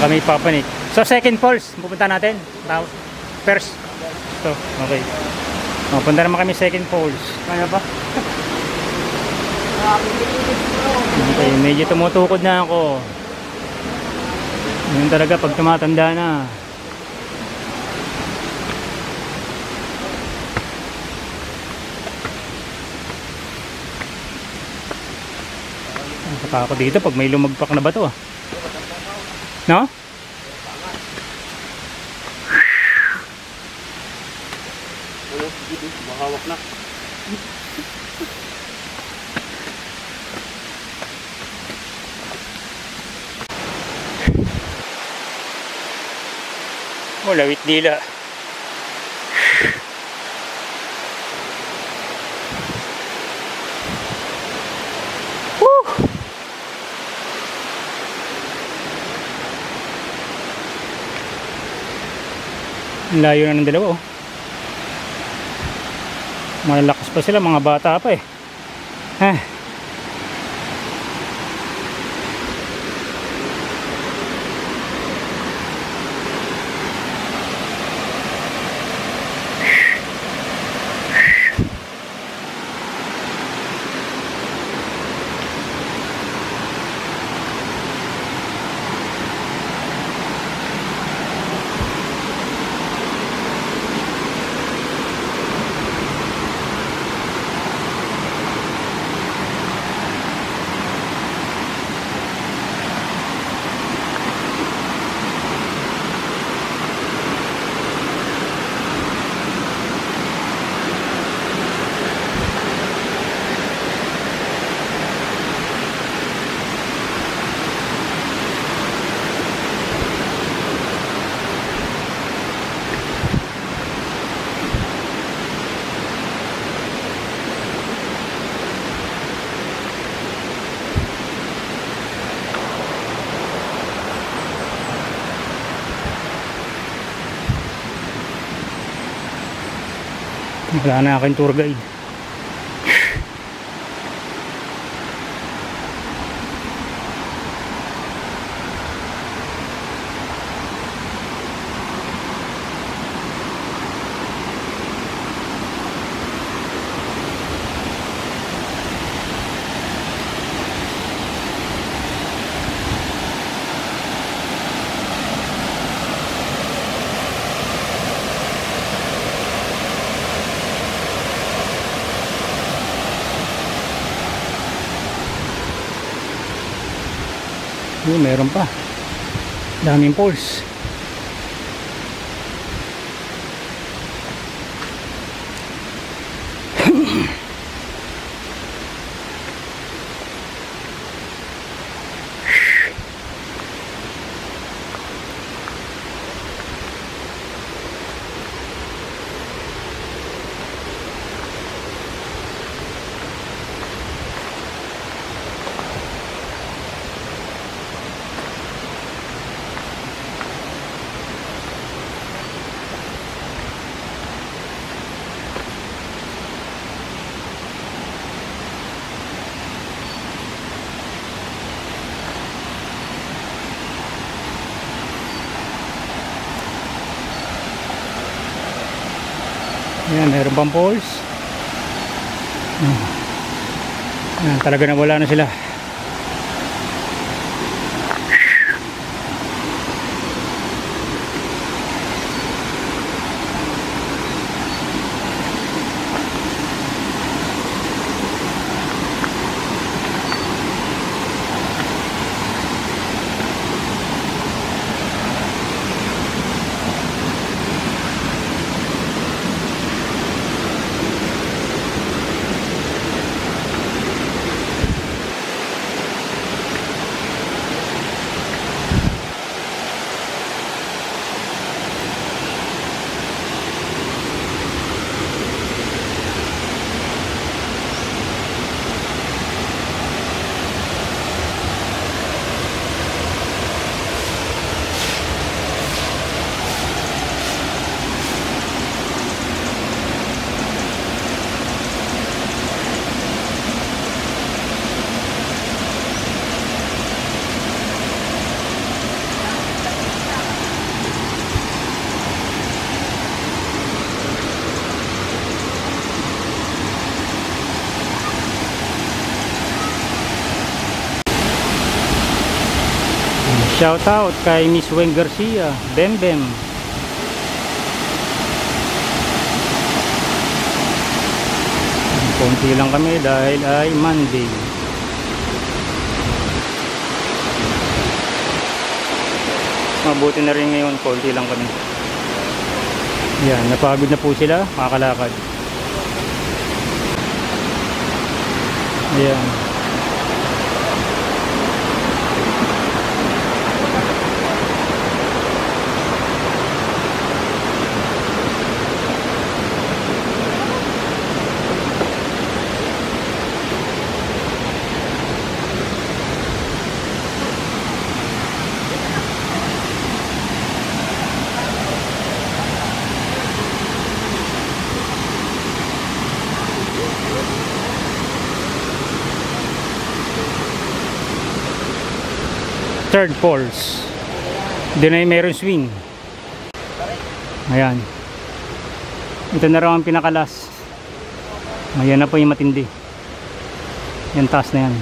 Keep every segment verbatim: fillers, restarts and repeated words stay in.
may papanik. So second falls, pupunta natin. First. So, okay. O, punta naman kami second falls. Kaya pa? Okay, medyo tumutukod na ako. Yun talaga pag tumatanda na. Saka ako dito pag may lumagpak na bato ah. No? Mahawak na. Oh, lawit dila. Woo! Layo na ng dalawa oh. Malalakas pa sila, mga bata pa eh. Heh. Wala na aking tour guide. Oh, meron pa. Daming poles. Ayan, meron pang poles. Ayan, talaga na wala na sila. Shout out kay Miss Weng Garcia, Bem Bem. Konti lang kami dahil ay Monday. Mabuti na rin ngayon, konti lang kami. Yan, napagod na po sila, makakalakad. Ayan. Third falls. Doon ay meron swing. Ayan. Ito na raw ang pinakalas. Ayan na po yung matindi. Yan taas na yan.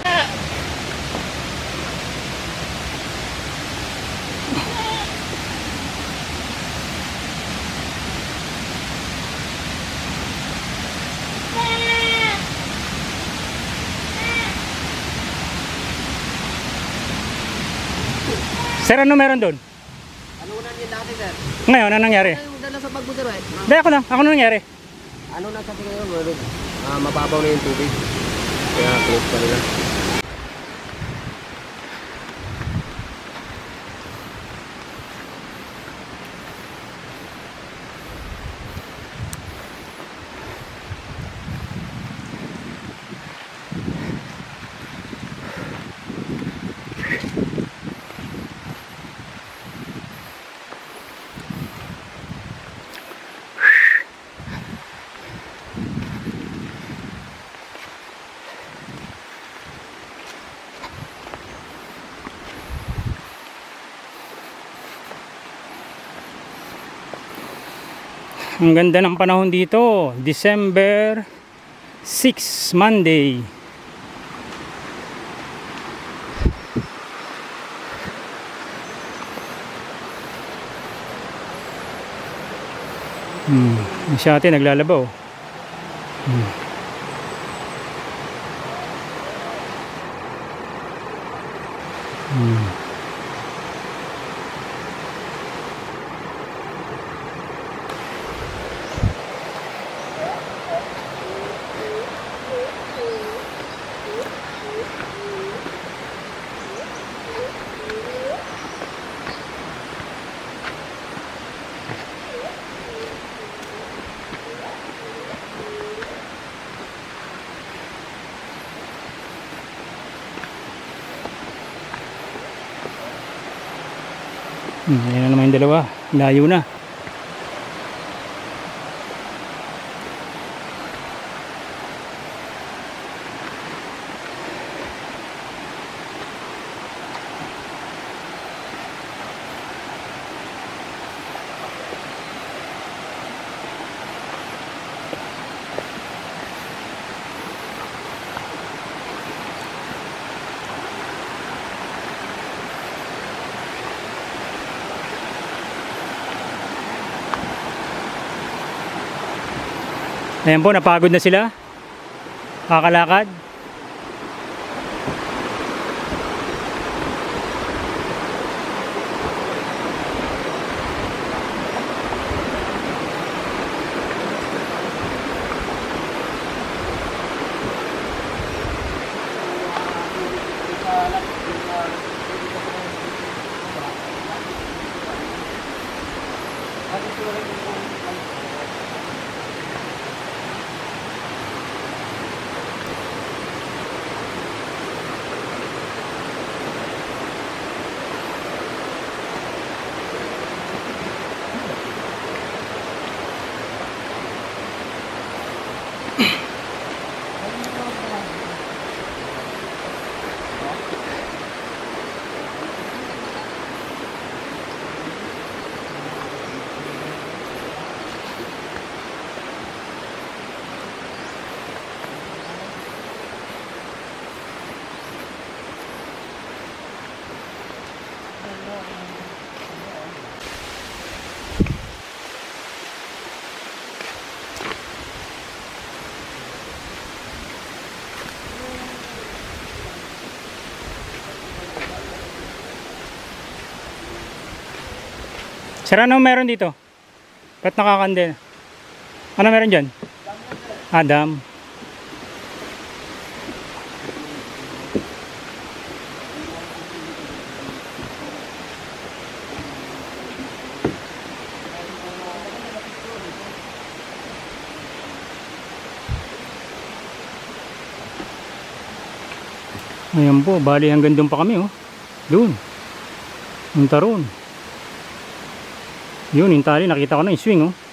Sir, ano meron doon? Ano unan yun dati, sir? Ngayon, ano nangyari? Ano yung dala sa bag mo, sir, right? Hindi, ako na. Ako na nangyari. Ano na sa tingin mo, bro? Ah, mababaw na yung tubig. Kaya close pa nila. Ang ganda ng panahon dito. December sixth, Monday. Hmm, si ate naglalabaw. Hmm. Hmm. Hmm, yan na naman yung dalawa. Layo na. Ayan po, napagod na sila. Kakalakad. Sir, ano meron dito? Ba't nakakandil? Ano meron dyan? Adam. Ayan po, bali hanggang doon pa kami oh. Doon. Yung taron. Yun, yung tali, nakita ko na yung swing oh.